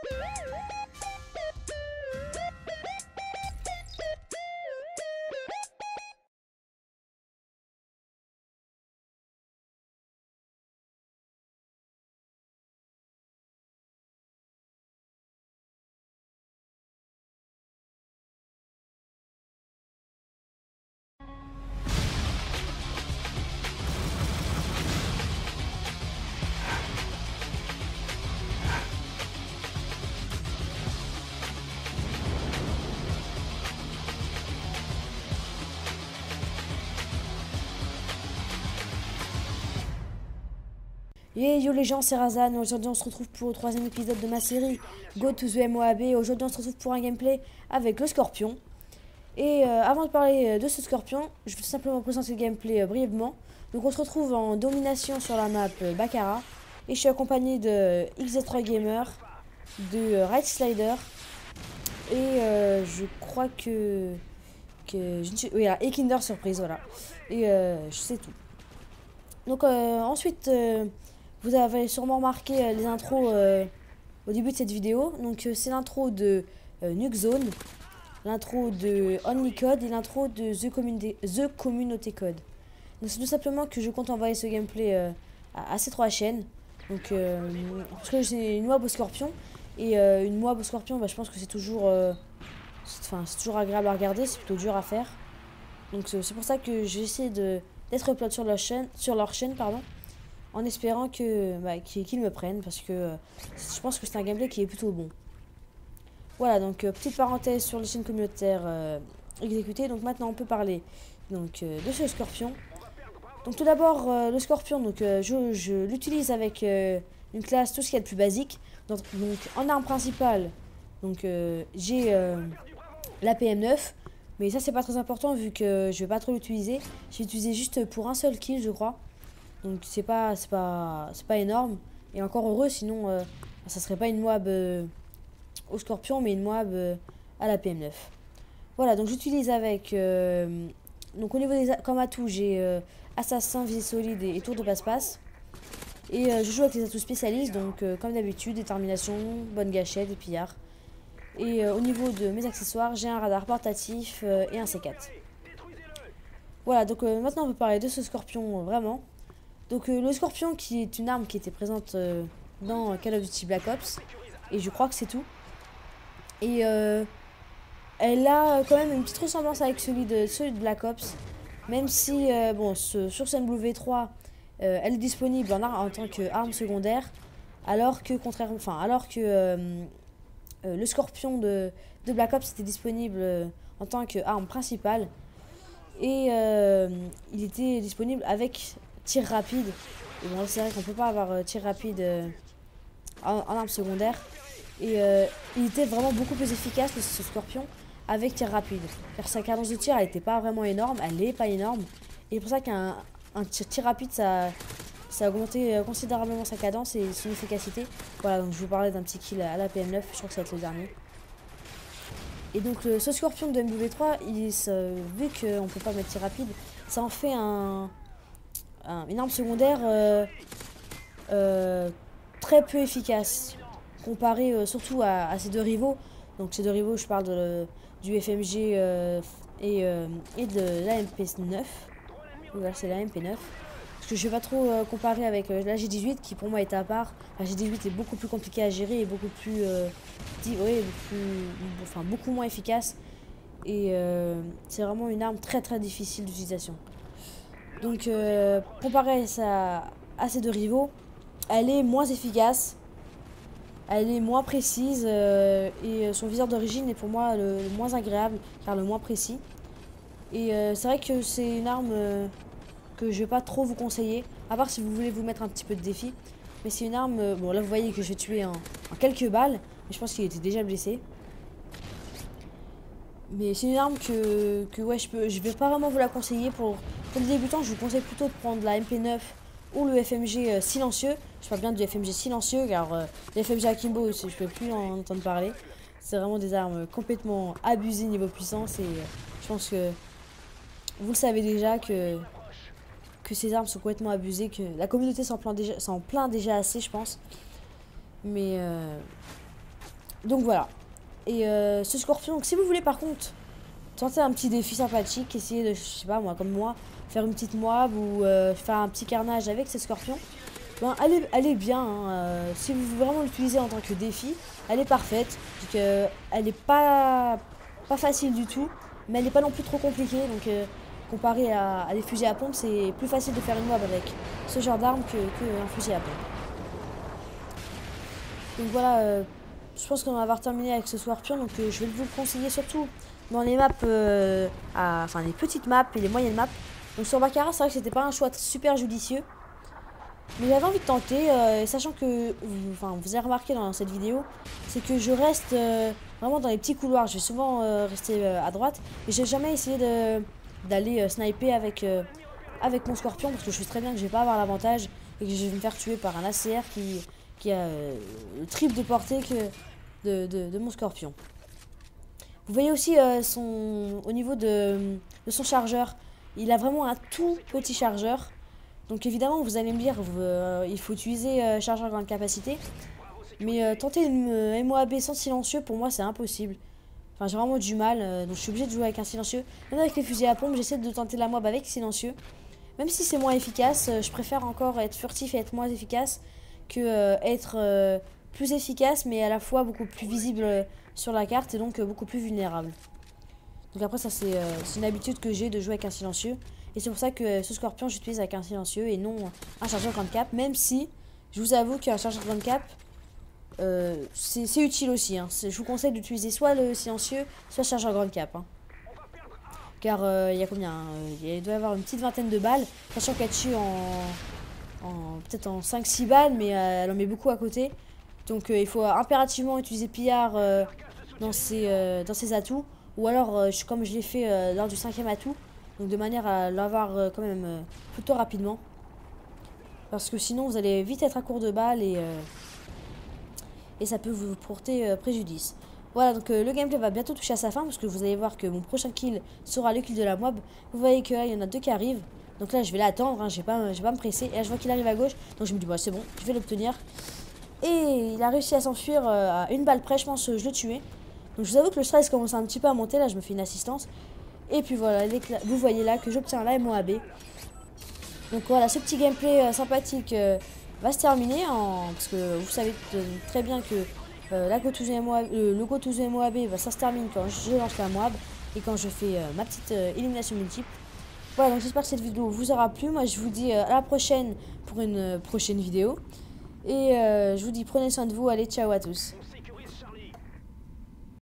Et yo les gens, c'est Razan. Aujourd'hui on se retrouve pour le troisième épisode de ma série Go to the MOAB. Aujourd'hui on se retrouve pour un gameplay avec le Scorpion. Et avant de parler de ce Scorpion, je vais tout simplement présenter le gameplay brièvement. Donc on se retrouve en domination sur la map Baccarat. Et je suis accompagné de XZ3 Gamer, de Right Slider. Et je crois que je ne sais, oui, et Kinder Surprise, voilà. Et je sais tout. Donc ensuite... vous avez sûrement remarqué les intros au début de cette vidéo. Donc c'est l'intro de Nuke Zone, l'intro de Only Code et l'intro de The Community Code. Donc c'est tout simplement que je compte envoyer ce gameplay à ces trois chaînes. Donc parce que j'ai une Moab au Scorpion et une Moab au Scorpion, bah, je pense que c'est toujours, c'est toujours agréable à regarder, c'est plutôt dur à faire. Donc c'est pour ça que j'ai essayé d'être upload sur leur chaîne, pardon. En espérant qu'ils me prennent parce que je pense que c'est un gameplay qui est plutôt bon. Voilà, donc petite parenthèse sur les chaînes communautaires exécutées. Donc maintenant on peut parler de ce Scorpion. Donc tout d'abord le Scorpion, donc je l'utilise avec une classe tout ce qu'il y a de plus basique. Donc en arme principale, donc j'ai la PM9. Mais ça c'est pas très important vu que je vais pas trop l'utiliser. Je vais l'utiliser juste pour un seul kill je crois. Donc c'est pas énorme. Et encore heureux, sinon ça serait pas une Moab au Scorpion, mais une Moab à la PM9. Voilà, donc j'utilise avec... donc au niveau des... Comme atout, j'ai Assassin, Visée Solide et Tour de Passe-Passe. Et je joue avec les atouts spécialistes, donc comme d'habitude, Détermination, Bonne Gâchette et Pillard. Et au niveau de mes accessoires, j'ai un radar portatif et un C4. Voilà, donc maintenant on peut parler de ce Scorpion vraiment. Donc le Scorpion qui est une arme qui était présente dans Call of Duty Black Ops. Et je crois que c'est tout. Et elle a quand même une petite ressemblance avec celui de Black Ops. Même si, bon, sur MW3, elle est disponible en tant qu'arme secondaire. Alors que, contrairement, enfin, alors que le Scorpion de Black Ops était disponible en tant qu'arme principale. Et il était disponible avec tir rapide. Et bon, c'est vrai qu'on peut pas avoir tir rapide en arme secondaire. Et il était vraiment beaucoup plus efficace ce Scorpion avec tir rapide. Car sa cadence de tir elle n'était pas vraiment énorme, elle n'est pas énorme. Et c'est pour ça qu'un tir rapide ça a augmenté considérablement sa cadence et son efficacité. Voilà, donc je vous parlais d'un petit kill à la PM9, je crois que ça va être le dernier. Et donc ce Scorpion de MW3, vu qu'on ne peut pas mettre tir rapide, ça en fait une arme secondaire très peu efficace comparé surtout à ses deux rivaux. Donc ces deux rivaux, je parle du FMG et de l'AMP9. Voilà, c'est l'AMP9. Parce que je vais pas trop comparer avec la G18 qui pour moi est à part. La G18 est beaucoup plus compliquée à gérer et beaucoup plus, beaucoup moins efficace. Et c'est vraiment une arme très très difficile d'utilisation. Donc comparé à ces deux rivaux, elle est moins efficace, elle est moins précise et son viseur d'origine est pour moi le moins agréable car le moins précis. Et c'est vrai que c'est une arme que je vais pas trop vous conseiller, à part si vous voulez vous mettre un petit peu de défi. Mais c'est une arme, bon là vous voyez que je vais tuer en quelques balles, mais je pense qu'il était déjà blessé. Mais c'est une arme que ouais, je vais pas vraiment vous la conseiller. Pour les débutants, je vous conseille plutôt de prendre la MP9 ou le FMG silencieux. Je parle bien du FMG silencieux car le FMG Akimbo, je peux plus en entendre parler. C'est vraiment des armes complètement abusées niveau puissance et je pense que vous le savez déjà que ces armes sont complètement abusées, que la communauté s'en plaint déjà assez, je pense. Mais Donc voilà. Et ce scorpion, donc si vous voulez par contre tenter un petit défi sympathique, essayer de, je sais pas moi, comme moi, faire une petite moab ou faire un petit carnage avec ce scorpion, ben, elle est bien. Hein, si vous voulez vraiment l'utiliser en tant que défi, elle est parfaite. Donc, elle n'est pas facile du tout, mais elle n'est pas non plus trop compliquée. Donc comparé à des fusils à pompe, c'est plus facile de faire une moab avec ce genre d'arme que un fusil à pompe. Donc voilà, je pense qu'on va avoir terminé avec ce Scorpion, donc je vais vous le conseiller surtout dans les maps, enfin les petites maps et les moyennes maps. Donc sur Baccarat, c'est vrai que c'était pas un choix super judicieux, mais j'avais envie de tenter, sachant que, vous avez remarqué dans cette vidéo, c'est que je reste vraiment dans les petits couloirs. Je vais souvent rester à droite, et j'ai jamais essayé d'aller sniper avec mon Scorpion, parce que je sais très bien que je vais pas avoir l'avantage et que je vais me faire tuer par un ACR qui a le triple de portée de mon Scorpion. Vous voyez aussi au niveau de son chargeur, il a vraiment un tout petit chargeur. Donc évidemment, vous allez me dire, il faut utiliser chargeur grande capacité. Mais tenter une MOAB sans silencieux, pour moi, c'est impossible. Enfin, j'ai vraiment du mal, donc je suis obligé de jouer avec un silencieux. Même avec les fusils à pompe, j'essaie de tenter la MOAB avec silencieux. Même si c'est moins efficace, je préfère encore être furtif et être moins efficace que être plus efficace, mais à la fois beaucoup plus visible sur la carte et donc beaucoup plus vulnérable. Donc après, ça c'est une habitude que j'ai de jouer avec un silencieux. Et c'est pour ça que ce Scorpion, j'utilise avec un silencieux et non un chargeur grande cap. Même si, je vous avoue qu'un chargeur grande cap, c'est utile aussi. Hein. Je vous conseille d'utiliser soit le silencieux, soit le chargeur grande cap. Hein. Car il y a combien il doit y avoir une petite vingtaine de balles, sachant qu'elle tue peut-être en 5-6 balles, mais elle en met beaucoup à côté. Donc il faut impérativement utiliser pillard dans ses atouts. Ou alors, comme je l'ai fait lors du 5e atout, donc de manière à l'avoir quand même plutôt rapidement. Parce que sinon vous allez vite être à court de balles et ça peut vous porter préjudice. Voilà, donc le gameplay va bientôt toucher à sa fin parce que vous allez voir que mon prochain kill sera le kill de la mob. Vous voyez que là, il y en a 2 qui arrivent. Donc là, je vais l'attendre, hein, je vais pas me presser. Et là, je vois qu'il arrive à gauche, donc je me dis, bah, c'est bon, je vais l'obtenir. Et il a réussi à s'enfuir à une balle près, je pense que je le tuais. Donc je vous avoue que le stress commence un petit peu à monter, là, je me fais une assistance. Et puis voilà, vous voyez là que j'obtiens la MOAB. Donc voilà, ce petit gameplay sympathique va se terminer parce que vous savez très bien que le Go to the MOAB, ça se termine quand je lance la MOAB et quand je fais ma petite élimination multiple. Voilà, donc j'espère que cette vidéo vous aura plu. Moi, je vous dis à la prochaine pour une prochaine vidéo. Et je vous dis prenez soin de vous. Allez, ciao à tous.